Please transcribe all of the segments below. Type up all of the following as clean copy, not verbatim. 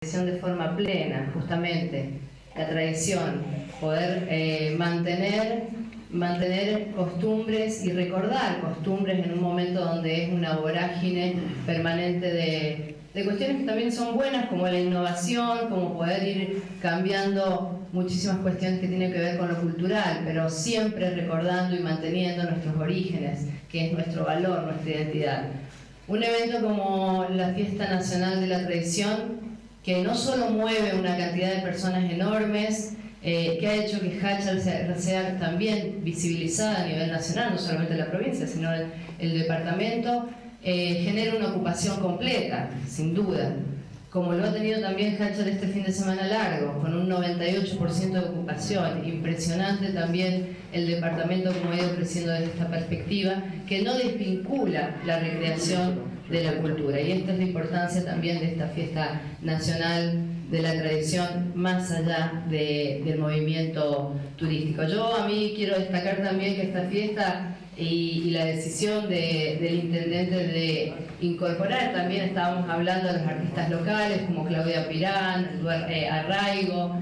de forma plena, justamente, la tradición, poder mantener costumbres y recordar costumbres en un momento donde es una vorágine permanente de cuestiones que también son buenas, como la innovación, como poder ir cambiando muchísimas cuestiones que tienen que ver con lo cultural, pero siempre recordando y manteniendo nuestros orígenes, que es nuestro valor, nuestra identidad. Un evento como la Fiesta Nacional de la Tradición, que no solo mueve una cantidad de personas enormes, que ha hecho que Háchal sea también visibilizada a nivel nacional, no solamente la provincia, sino el departamento, genera una ocupación completa, sin duda, como lo ha tenido también Háchal este fin de semana largo, con un 98% de ocupación. Impresionante también el departamento como ha ido creciendo desde esta perspectiva, que no desvincula la recreación de la cultura. Y esta es la importancia también de esta fiesta nacional de la tradición, más allá del movimiento turístico. A mí quiero destacar también que esta fiesta y la decisión del intendente de incorporar, también estábamos hablando de los artistas locales como Claudia Pirán, Arraigo,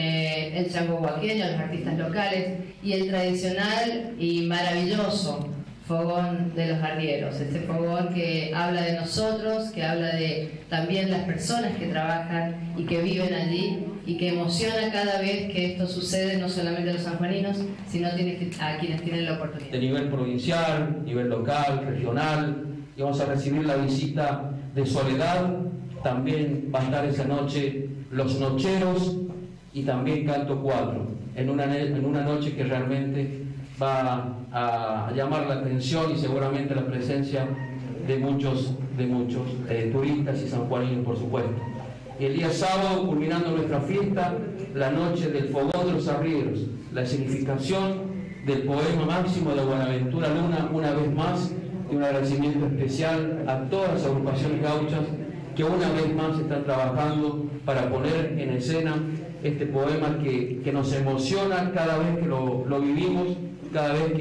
el chango huaqueño, los artistas locales, y el tradicional y maravilloso fogón de los arrieros, este fogón que habla de nosotros, que habla de también las personas que trabajan y que viven allí, y que emociona cada vez que esto sucede, no solamente a los sanjuaninos, sino a quienes tienen la oportunidad. De nivel provincial, nivel local, regional, y vamos a recibir la visita de Soledad, también va a estar esa noche Los Nocheros y también Canto 4, en una noche que realmente va a llamar la atención y seguramente la presencia de muchos turistas y sanjuaninos, por supuesto. Y el día sábado, culminando nuestra fiesta, la noche del fogón de los arrieros, la significación del poema máximo de Buenaventura Luna, una vez más, y un agradecimiento especial a todas las agrupaciones gauchas que una vez más están trabajando para poner en escena este poema que nos emociona cada vez que lo vivimos, cada vez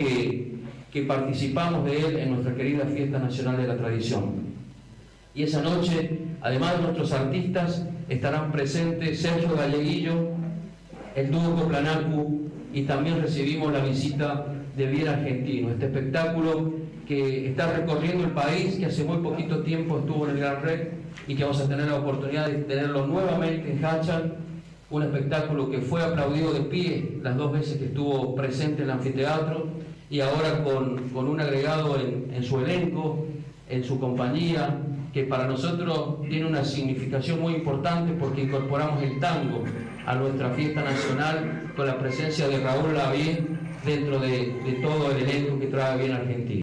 que participamos de él en nuestra querida Fiesta Nacional de la Tradición. Y esa noche, además de nuestros artistas, estarán presentes Sergio Galleguillo, el dúo Coplanacu, y también recibimos la visita de Bien Argentino, este espectáculo que está recorriendo el país, que hace muy poquito tiempo estuvo en el Gran Rex y que vamos a tener la oportunidad de tenerlo nuevamente en Háchal, un espectáculo que fue aplaudido de pie las 2 veces que estuvo presente en el anfiteatro, y ahora con un agregado en su elenco, en su compañía, que para nosotros tiene una significación muy importante porque incorporamos el tango a nuestra fiesta nacional con la presencia de Raúl Lavie dentro de todo el elenco que trae Bien Argentino.